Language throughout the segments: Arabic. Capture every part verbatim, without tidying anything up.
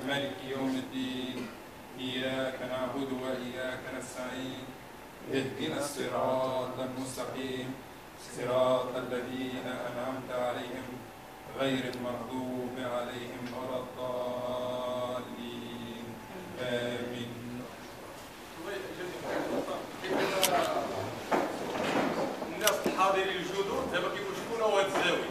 مالك يوم الدين، إياك نعبد وإياك نستعين، اهدنا الصراط المستقيم، صراط الذين أنعمت عليهم غير المغضوب عليهم ولا الضالين. آمين. الناس الحاضرين الجدد دابا كيقول شكون هو هذا الزاوي؟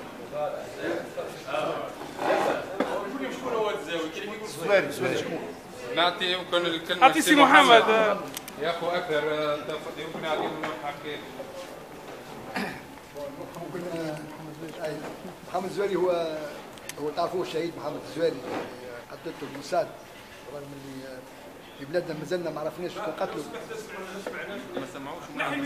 اه شكون شكون هو هذا الزاوي؟ كاين اللي كيقول سؤال سؤال شكون؟ نعطي يمكن الكلمة أعطي سي محمد. يا أخو أكثر يمكن نعطي حكي. ممكن محمد الزويري هو هو تعرفوه الشهيد محمد الزويري قتلته الموساد، رغم اللي في بلادنا مازلنا ما عرفناش شكون قتله. ما سمعوش.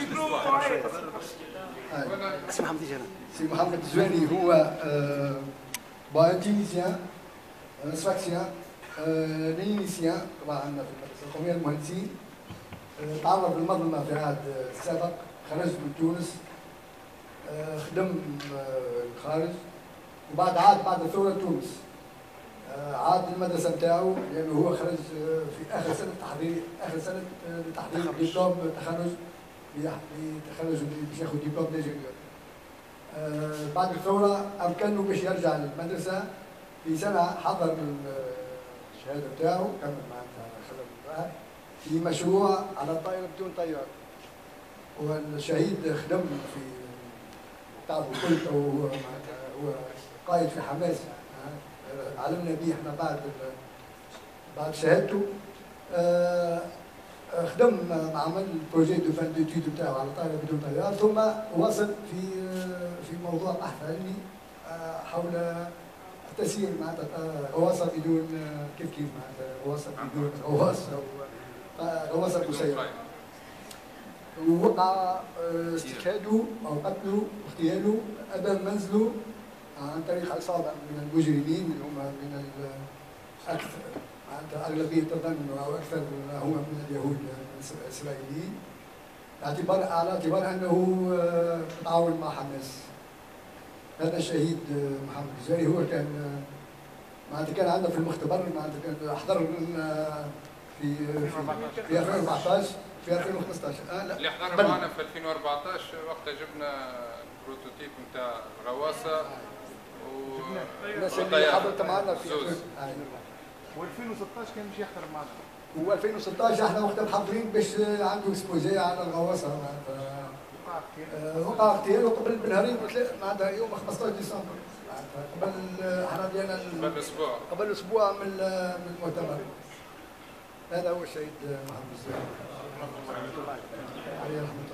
سي محمد الزويري سي محمد الزويري هو بان تونسيان سفاكسيان لينيسيان، طبعا عندنا في المدرسه القوميه للمهندسين. تعرض للمظلمه في العهد السابق، خرج من تونس، خدم الخارج، وبعد عاد بعد الثوره لتونس. عاد المدرسه نتاعو لانه هو خرج في اخر سنه تحضير اخر سنه لتحضير دبلوم تخرج لتخرج باش ياخذ دبلوم ديجينيور. بعد الثوره امكنه باش يرجع للمدرسه في سنه، حضر الشهاده نتاعو، كمل معناتها خدم معاه في مشروع على طائره بدون طيار. والشهيد خدم في تعرفوا الكل، هو معناتها هو قائد في حماس، علمنا به احنا بعد بعد شهادته. خدم مع عمل البروجي دو فان دوتيد نتاعو على طائره بدون طيار، ثم وصل في في موضوع بحث علمي حول التسيير معناتها غواصه بدون كيف كيف معناتها غواصه بدون غواص او غواصه مسيره. ووقع استشهاده او قتله واغتياله امام منزله عن طريق عصابه من المجرمين اللي هم من الاكثر معناتها اغلبيه تظن او اكثر هم من اليهود الاسرائيليين، باعتبار على اعتبار انه متعاون مع حماس. هذا الشهيد محمد الزويري هو كان معناتها كان عندنا في المختبر، معناتها كان حضر في في في ألفين وأربعطاش في ألفين وخمسطاش. اه لا اللي حضر معنا في ألفين وأربعطاش وقتها جبنا البروتوتيب نتاع الغواصه و الناس اللي حضرت معنا في و2016 كان مش يحضر معنا. و ألفين وستطاش احنا وقتها محضرين باش عنده اكسبوزي على الغواصه معناتها. وقع اغتيال وقبل بنهارين معناتها يوم خمسطاش ديسمبر قبل احنا ديالنا قبل اسبوع قبل اسبوع من من المؤتمر. هذا هو الشهيد محمد الزويري عليه رحمه الله.